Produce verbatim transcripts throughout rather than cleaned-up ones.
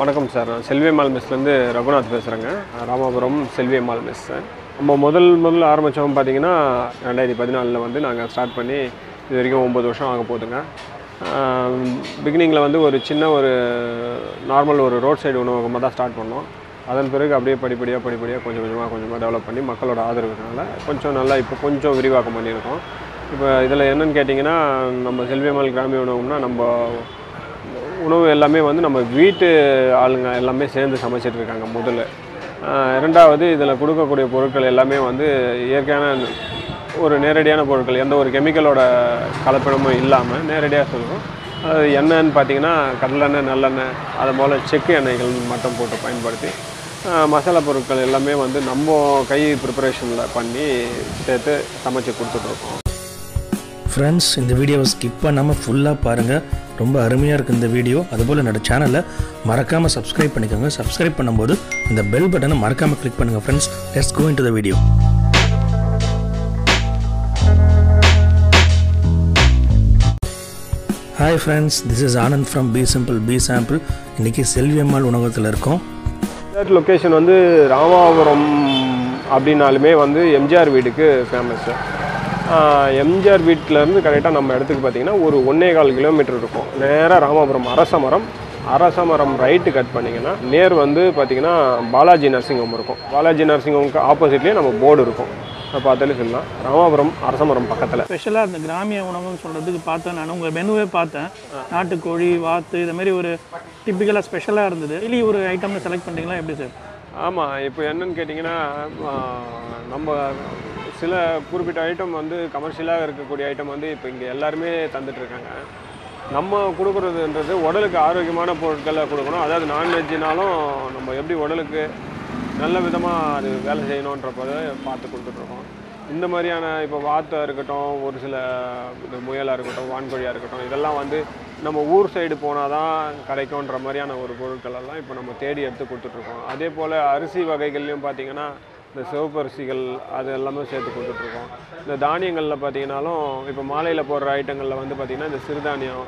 வணக்கம் சார். நான் செல்வி அம்மாள் மெஸ்லேருந்து ரகுநாத் பேசுகிறேங்க. ராமபுரம் செல்வி அம்மாள் மெஸ். நம்ம முதல் முதல்ல ஆரம்பித்தோம் பார்த்தீங்கன்னா ரெண்டாயிரத்தி பதினாலில் வந்து நாங்கள் ஸ்டார்ட் பண்ணி இது வரைக்கும் ஒம்பது வருஷம் ஆக போகுதுங்க. பிகினிங்கில் வந்து ஒரு சின்ன ஒரு நார்மல் ஒரு ரோட் சைடு உணவகமாக தான் ஸ்டார்ட் பண்ணோம். அதன் பிறகு அப்படியே படிப்படியாக படிப்படியாக கொஞ்சம் கொஞ்சமாக கொஞ்சமாக டெவலப் பண்ணி மக்களோட ஆதரவுனால கொஞ்சம் நல்லா இப்போ கொஞ்சம் விரிவாக்கம் பண்ணியிருக்கோம். இப்போ இதில் என்னென்னு கேட்டிங்கன்னா, நம்ம செல்வி அம்மாள் கிராமிய உணவகம்னா நம்ம உணவு எல்லாமே வந்து நம்ம வீட்டு ஆளுங்க எல்லாமே சேர்ந்து சமைச்சிட்ருக்காங்க முதல்ல. இரண்டாவது இதில் கொடுக்கக்கூடிய பொருட்கள் எல்லாமே வந்து இயற்கையான ஒரு நேரடியான பொருட்கள், எந்த ஒரு கெமிக்கலோட கலப்படமும் இல்லாமல் நேரடியாக சொல்லுவோம். அது எண்ணெய்ன்னு பார்த்திங்கன்னா கடலெண்ணெய், நல்லெண்ணெய், அது போல் செக்கு எண்ணெய்கள் மட்டும் போட்டு பயன்படுத்தி மசாலா பொருட்கள் எல்லாமே வந்து நம்ம கை ப்ரிப்பரேஷனில் பண்ணி சேர்த்து சமைச்சு கொடுத்துட்ருக்கோம். ஃப்ரெண்ட்ஸ், இந்த வீடியோவை ஸ்கிப் பண்ணாமல் ஃபுல்லாக பாருங்கள். ரொம்ப அருமையாக இருக்குது இந்த வீடியோ. அதுபோல் என்னோடய சேனலை மறக்காமல் சப்ஸ்கிரைப் பண்ணிக்கோங்க. சப்ஸ்கிரைப் பண்ணும்போது அந்த பெல் பட்டனை மறக்காமல் கிளிக் பண்ணுங்கள். Friends, let's go into the video. Hi friends, this is Anand from be simple be sample. இன்றைக்கி செல்வி அம்மாள் உணவகத்தில் இருக்கோம். லொக்கேஷன் வந்து ராமாபுரம் அப்படின்னாலுமே வந்து எம்ஜிஆர் வீடுக்கு ஃபேமஸ்ஸு. எம்ஜிஆர் வீட்டிலேருந்து கரெக்டாக நம்ம இடத்துக்கு பார்த்திங்கன்னா ஒரு ஒன்றே கால் கிலோமீட்டர் இருக்கும். நேராக ராமாபுரம் அரசமரம் அரசமரம் ரைட்டு கட் பண்ணிங்கன்னா நேர் வந்து பார்த்திங்கன்னா பாலாஜி நர்சிங் ஹோம் இருக்கும். பாலாஜி நர்சிங் ஹோமுக்கு ஆப்போசிட்லேயே நம்ம போர்டு இருக்கும். அதை பார்த்தாலே சொல்லலாம், ராமாபுரம் அரசமரம் பக்கத்தில். ஸ்பெஷலாக இந்த கிராமிய உணவுன்னு சொல்கிறதுக்கு பார்த்தேன். நான் உங்கள் மெனுவே பார்த்தேன். நாட்டுக்கோழி, வாத்து, இது மாதிரி ஒரு டிப்பிக்கலாக ஸ்பெஷலாக இருந்தது. டெய்லி ஒரு ஐட்டம்னு செலக்ட் பண்ணிங்களா எப்படி சார்? ஆமாம், இப்போ என்னென்னு கேட்டிங்கன்னா, நம்ம சில குறிப்பிட்ட ஐட்டம் வந்து கமர்ஷியலாக இருக்கக்கூடிய ஐட்டம் வந்து இப்போ இங்கே எல்லாருமே தந்துட்டுருக்காங்க. நம்ம கொடுக்குறதுன்றது உடலுக்கு ஆரோக்கியமான பொருட்களை கொடுக்கணும். அதாவது நான்வெஜ்ஜினாலும் நம்ம எப்படி உடலுக்கு நல்ல விதமாக அது வேலை செய்யணுன்றப்பதை பார்த்து கொடுத்துட்ருக்கோம். இந்த மாதிரியான இப்போ வாத்தாக இருக்கட்டும், ஒரு சில இது முயலாக இருக்கட்டும், வான்கோழியாக இருக்கட்டும், இதெல்லாம் வந்து நம்ம ஊர் சைடு போனால் தான் கிடைக்கும்ன்ற மாதிரியான ஒரு பொருட்களெல்லாம் இப்போ நம்ம தேடி எடுத்து கொடுத்துட்ருக்கோம். அதே போல் அரிசி வகைகள்லையும் பார்த்திங்கன்னா இந்த சிவப்பு அரிசிகள் அது எல்லாமே சேர்த்து கொடுத்துட்ருக்கோம். இந்த தானியங்களில் பார்த்திங்கனாலும் இப்போ மாலையில் போடுற ஐட்டங்களில் வந்து பார்த்திங்கன்னா இந்த சிறுதானியம்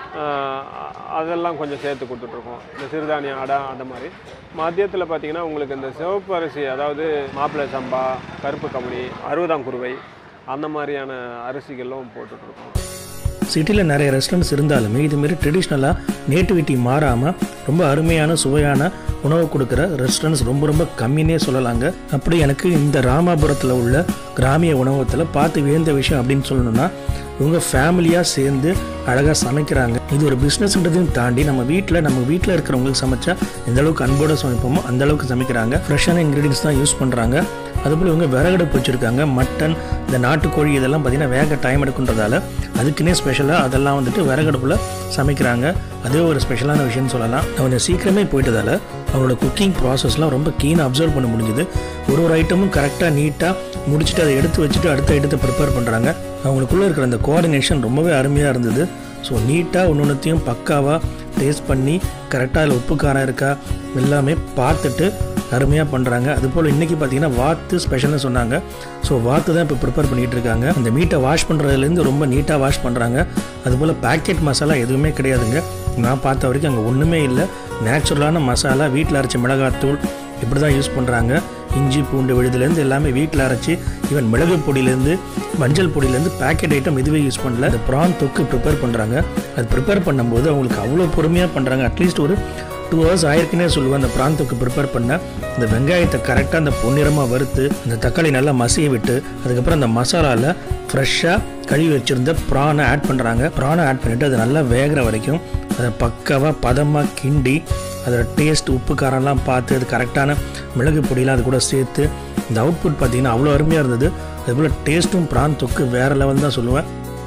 அதெல்லாம் கொஞ்சம் சேர்த்து கொடுத்துட்ருக்கோம். இந்த சிறுதானியம் அடை அந்த மாதிரி. மதியத்தில் பார்த்திங்கன்னா உங்களுக்கு இந்த சிவப்பு அரிசி, அதாவது மாப்பிள்ளை சம்பா, கருப்பு கம்பளி, அறுபதாம் குருவை, அந்த மாதிரியான அரிசிகளும் போட்டுட்ருக்கோம். சிட்டியில் நிறைய ரெஸ்டாரண்ட்ஸ் இருந்தாலுமே இதுமாரி ட்ரெடிஷ்னலாக நேட்டிவிட்டி மாறாமல் ரொம்ப அருமையான சுவையான உணவு கொடுக்குற ரெஸ்டாரண்ட்ஸ் ரொம்ப ரொம்ப கம்மின்னே சொல்லலாங்க. அப்படி எனக்கு இந்த ராமாபுரத்தில் உள்ள கிராமிய உணவகத்தில் பார்த்து வியந்த விஷயம் அப்படின்னு சொல்லணும்னா, இவங்க ஃபேமிலியாக சேர்ந்து அழகாக சமைக்கிறாங்க. இது ஒரு பிஸ்னஸ்ன்றதையும் தாண்டி நம்ம வீட்டில் நம்ம வீட்டில் இருக்கிறவங்களுக்கு சமைச்சா எந்த அளவுக்கு அன்போடு சமைப்போமோ அந்த அளவுக்கு சமைக்கிறாங்க. ஃப்ரெஷ்ஷான இன்க்ரீடியன்ஸ் தான் யூஸ் பண்ணுறாங்க. அதுபோல் இவங்க விறகடுப்பு வச்சுருக்காங்க. மட்டன், இந்த நாட்டுக்கோழி இதெல்லாம் பார்த்திங்கன்னா வேக டைம் எடுக்குன்றதால அதுக்குன்னே ஸ்பெஷலாக அதெல்லாம் வந்துட்டு விறகடுப்பில் சமைக்கிறாங்க. அதே ஒரு ஸ்பெஷலான விஷயம்னு சொல்லலாம். அவங்க சீக்கிரமே போயிட்டதால் அவங்களோட குக்கிங் ப்ராசஸ்லாம் ரொம்ப கீனாக அப்சர்வ் பண்ண முடிஞ்சுது. ஒரு ஒரு ஐட்டமும் கரெக்டாக நீட்டாக முடிச்சுட்டு அதை எடுத்து வச்சுட்டு அடுத்த ஐட்டத்தை ப்ரிப்பேர் பண்ணுறாங்க. அவங்களுக்குள்ளே இருக்கிற அந்த கோஆர்டினேஷன் ரொம்பவே அருமையாக இருந்தது. ஸோ நீட்டாக ஒன்று ஒன்றுத்தையும் பக்காவாக டேஸ்ட் பண்ணி கரெக்டாக அதில் உப்பு காரம் இருக்கா எல்லாமே பார்த்துட்டு அருமையாக பண்ணுறாங்க. அதுபோல் இன்றைக்கி பார்த்தீங்கன்னா வாத்து ஸ்பெஷல்னு சொன்னாங்க. ஸோ வாத்து தான் இப்போ ப்ரிப்பேர் பண்ணிகிட்டு இருக்காங்க. அந்த மீட்டை வாஷ் பண்ணுறதுலேருந்து ரொம்ப நீட்டாக வாஷ் பண்ணுறாங்க. அதுபோல் பேக்கெட் மசாலா எதுவுமே கிடையாதுங்க. நான் பார்த்த வரைக்கும் அங்கே ஒன்றுமே இல்லை. நேச்சுரலான மசாலா, வீட்டில் அரைச்ச மிளகாத்தூள் இப்படி தான் யூஸ் பண்ணுறாங்க. இஞ்சி பூண்டு விழுதுலேருந்து எல்லாமே வீட்டில் அரைச்சி, ஈவன் மிளகு பொடியிலேருந்து மஞ்சள் பொடியிலேருந்து பேக்கெட் ஐட்டம் இதுவே யூஸ் பண்ணல. அந்த ப்ரான் தொக்கு ப்ரிப்பேர் பண்ணுறாங்க. அது ப்ரிப்பேர் பண்ணும்போது அவங்களுக்கு அவ்வளோ பொறுமையாக பண்ணுறாங்க. அட்லீஸ்ட் ஒரு டூ ஹவர்ஸ் ஆயிருக்குன்னே சொல்லுவேன் அந்த ப்ரான் தொக்கு ப்ரிப்பேர் பண்ண. இந்த வெங்காயத்தை கரெக்டாக அந்த பொன்னிறமாக வறுத்து அந்த தக்காளி நல்லா மசிய விட்டு அதுக்கப்புறம் அந்த மசாலாவில் ஃப்ரெஷ்ஷாக கழுவி வச்சுருந்த ப்ரானை ஆட் பண்ணுறாங்க. ப்ரானை ஆட் பண்ணிவிட்டு அது நல்லா வேகிற வரைக்கும் அதை பக்காவாக பதமாக கிண்டி அதோட டேஸ்ட் உப்பு காரம்லாம் பார்த்து அது கரெக்டான மிளகு பொடியெலாம் அது கூட சேர்த்து இந்த அவுட்புட் பார்த்திங்கன்னா அவ்வளோ அருமையாக இருந்தது. அதுபோல் டேஸ்ட்டும் ப்ரான் தொக்கு வேறு லெவல் தான் சொல்லுவேன்.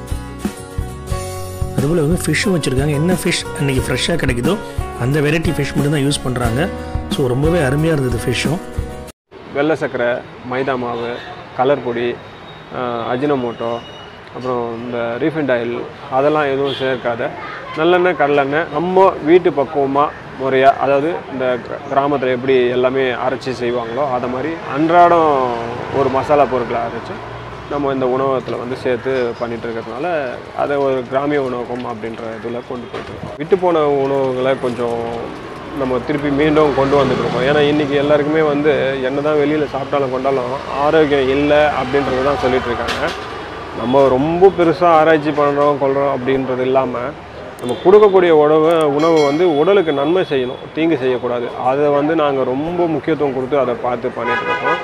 அதுபோல் இவங்க ஃபிஷ்ஷும் வச்சுருக்காங்க. என்ன ஃபிஷ் அன்றைக்கி ஃப்ரெஷ்ஷாக கிடைக்குதோ அந்த வெரைட்டி ஃபிஷ் மட்டும் தான் யூஸ் பண்ணுறாங்க. ஸோ ரொம்பவே அருமையாக இருந்தது ஃபிஷ்ஷும். வெள்ளை சர்க்கரை, மைதா மாவு, கலர் பொடி, அஜினமோட்டோ, அப்புறம் இந்த ரீஃபைண்ட் ஆயில் அதெல்லாம் எதுவும் சேர்க்காத நல்லெண்ணெய், கடலெண்ணெய் நம்ம வீட்டு பக்குவமாக முறையாக, அதாவது இந்த கிராமத்தில் எப்படி எல்லாமே அரைச்சி செய்வாங்களோ அதை மாதிரி அன்றாடம் ஒரு மசாலா பொருட்களை அரைச்சி நம்ம இந்த உணவகத்தில் வந்து சேர்த்து பண்ணிட்டு இருக்கிறதுனால அதை ஒரு கிராமிய உணவகம் அப்படின்ற இதில் கொண்டு போயிட்டு விட்டு போன உணவுகளை கொஞ்சம் நம்ம திருப்பி மீண்டும் கொண்டு வந்துட்டு இருக்கோம். ஏன்னா இன்றைக்கி எல்லாருக்குமே வந்து என்ன தான் வெளியில் சாப்பிட்டாலும் கொண்டாலும் ஆரோக்கியம் இல்லை அப்படின்றது தான் சொல்லிகிட்டு இருக்காங்க. நம்ம ரொம்ப பெருசாக ஆராய்ச்சி பண்ணுறோம் கொள்கிறோம் அப்படின்றது இல்லாமல் நம்ம கொடுக்கக்கூடிய உணவு உணவு வந்து உடலுக்கு நன்மை செய்யணும், தீங்கு செய்யக்கூடாது. அதை வந்து நாங்கள் ரொம்ப முக்கியத்துவம் கொடுத்து அதை பார்த்து பண்ணிகிட்டு இருக்கோம்.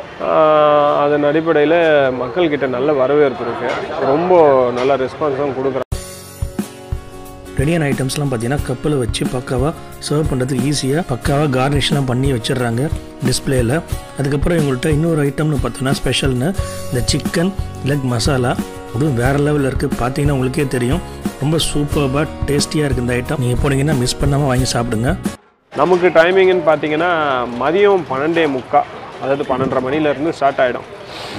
அதன் அடிப்படையில் மக்கள்கிட்ட நல்ல வரவேற்பு இருக்குது, ரொம்ப நல்ல ரெஸ்பான்ஸும் கொடுக்குறாங்க. ரெடியான ஐட்டம்ஸ்லாம் பார்த்தீங்கன்னா கப்பில் வச்சு பக்காவாக சர்வ் பண்ணுறதுக்கு ஈஸியாக பக்காவாக கார்னிஷ்லாம் பண்ணி வச்சிடுறாங்க டிஸ்பிளேயில். அதுக்கப்புறம் இவங்கள்ட்ட இன்னொரு ஐட்டம்னு பார்த்தோன்னா ஸ்பெஷல்னு இந்த சிக்கன் லெக் மசாலா, அதுவும் வேறு லெவலில் இருக்குது. பார்த்தீங்கன்னா உங்களுக்கே தெரியும், ரொம்ப சூப்பராக டேஸ்டியாக இருக்குது இந்த ஐட்டம். நீங்கள் போனீங்கன்னா மிஸ் பண்ணாமல் வாங்கி சாப்பிடுங்க. நமக்கு டைமிங்னு பார்த்தீங்கன்னா மதியம் பன்னெண்டே முக்கா, அதாவது பன்னெண்டரை மணிலேருந்து ஸ்டார்ட் ஆகிடும்.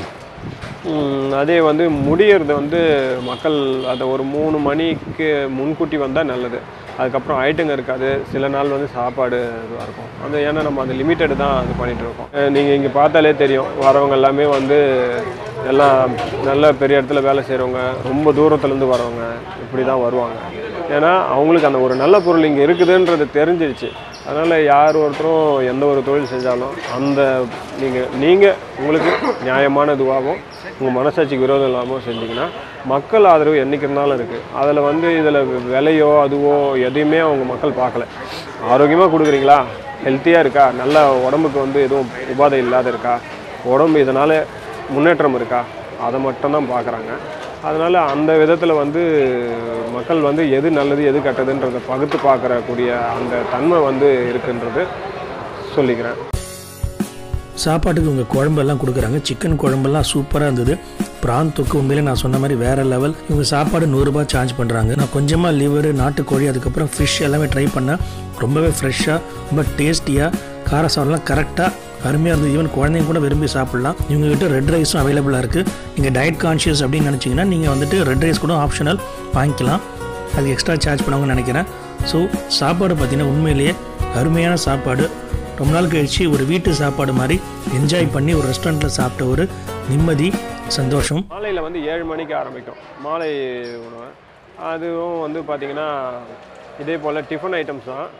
அதே வந்து முடியறது வந்து மக்கள் அதை ஒரு மூணு மணிக்கு முன்கூட்டி வந்தால் நல்லது. அதுக்கப்புறம் ஐட்டங்க இருக்காது, சில நாள் வந்து சாப்பாடு இதுவாக இருக்கும். அது ஏன்னா நம்ம அந்த லிமிட்டடு தான் அது பண்ணிகிட்ருக்கோம். நீங்கள் இங்கே பார்த்தாலே தெரியும், வரவங்க எல்லாமே வந்து எல்லாம் நல்ல பெரிய இடத்துல வேலை செய்கிறவங்க, ரொம்ப தூரத்துலேருந்து வரவங்க இப்படி தான் வருவாங்க. ஏன்னா அவங்களுக்கு அந்த ஒரு நல்ல பொருள் இங்கே இருக்குதுன்றது தெரிஞ்சிருச்சு. அதனால் யார் ஒருத்தரும் எந்த ஒரு தொழில் செஞ்சாலும் அந்த நீங்கள் நீங்கள் உங்களுக்கு நியாயமான இதுவாகவும் உங்கள் மனசாட்சிக்கு விரோதம் இல்லாமல் செஞ்சிங்கன்னா மக்கள் ஆதரவு என்றைக்கு இருந்தாலும் இருக்குது. அதில் வந்து இதில் விலையோ அதுவோ எதையுமே அவங்க மக்கள் பார்க்கல. ஆரோக்கியமாக கொடுக்குறீங்களா, ஹெல்த்தியாக இருக்கா, நல்ல உடம்புக்கு வந்து எதுவும் உபாதை இல்லாத இருக்கா, உடம்பு இதனால் முன்னேற்றம் இருக்கா, அதை மட்டும்தான் பார்க்குறாங்க. அதனால் அந்த விதத்தில் வந்து மக்கள் வந்து எது நல்லது எது கெட்டதுன்றதை பகுத்து பார்க்கக்கூடிய அந்த தன்மை வந்து இருக்குன்றது சொல்லிக்கிறேன். சாப்பாட்டுக்கு இவங்க குழம்பெல்லாம் கொடுக்குறாங்க. சிக்கன் குழம்பெல்லாம் சூப்பராக இருந்தது. ப்ரான் தொக்கு உண்மையிலே நான் சொன்ன மாதிரி வேறு லெவல். இவங்க சாப்பாடு நூறுரூபா சார்ஜ் பண்ணுறாங்க. நான் கொஞ்சமாக லிவர், நாட்டுக்கோழி, அதுக்கப்புறம் ஃபிஷ் எல்லாமே ட்ரை பண்ணேன். ரொம்பவே ஃப்ரெஷ்ஷாக ரொம்ப டேஸ்டியாக கார சாதம்லாம் கரெக்டாக அருமையாக இருந்தது. ஈவன் குழந்தைங்க கூட விரும்பி சாப்பிட்லாம். இவங்ககிட்ட ரெட் ரைஸும் அவைலபிளாக இருக்குது. நீங்கள் டயட் கான்ஷியஸ் அப்படின்னு நினச்சிங்கன்னா நீங்கள் வந்துட்டு ரெட் ரைஸ் கூட ஆப்ஷனல் வாங்கிக்கலாம். அதுக்கு எக்ஸ்ட்ரா சார்ஜ் பண்ணுவாங்கன்னு நினைக்கிறேன். ஸோ சாப்பாடு பார்த்திங்கன்னா உண்மையிலேயே அருமையான சாப்பாடு. ரொம்ப நாள் கழிச்சு ஒரு வீட்டு சாப்பாடு மாதிரி என்ஜாய் பண்ணி ஒரு ரெஸ்டாரண்ட்டில் சாப்பிட்ட ஒரு நிம்மதி, சந்தோஷம். மாலையில் வந்து ஏழு மணிக்கு ஆரம்பிக்கும் மாலை உணவு. அதுவும் வந்து பார்த்திங்கன்னா இதே போல் டிஃபன் ஐட்டம்ஸ் தான்.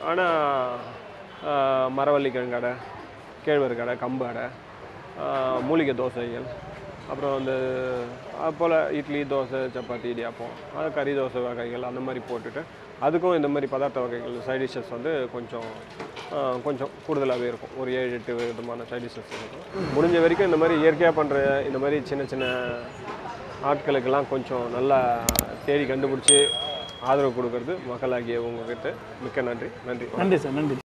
ஆனால் மரவள்ளி கிழங்கு அடை, கேழ்வரகு அடை, கம்பு அடை, மூலிகை தோசைகள், அப்புறம் வந்து போல் இட்லி, தோசை, சப்பாத்தி, இடியாப்பம், அது கறி தோசை வகைகள் அந்த மாதிரி போட்டுட்டு அதுக்கும் இந்த மாதிரி பதார்த்த வகைகள் சைட் டிஷ்ஷஸ் வந்து கொஞ்சம் கொஞ்சம் கூடுதலாகவே இருக்கும். ஒரு ஏழு எட்டு விதமான சைட் டிஷ்ஷஸ் இருக்கும். முடிஞ்ச வரைக்கும் இந்த மாதிரி இயற்கையாக பண்ணுற இந்த மாதிரி சின்ன சின்ன ஆட்களுக்கெல்லாம் கொஞ்சம் நல்லா தேடி கண்டுபிடிச்சி ஆதரவு கொடுக்கறது மக்களாகிய உங்ககிட்ட மிக்க நன்றி. நன்றி நன்றி சார். நன்றி.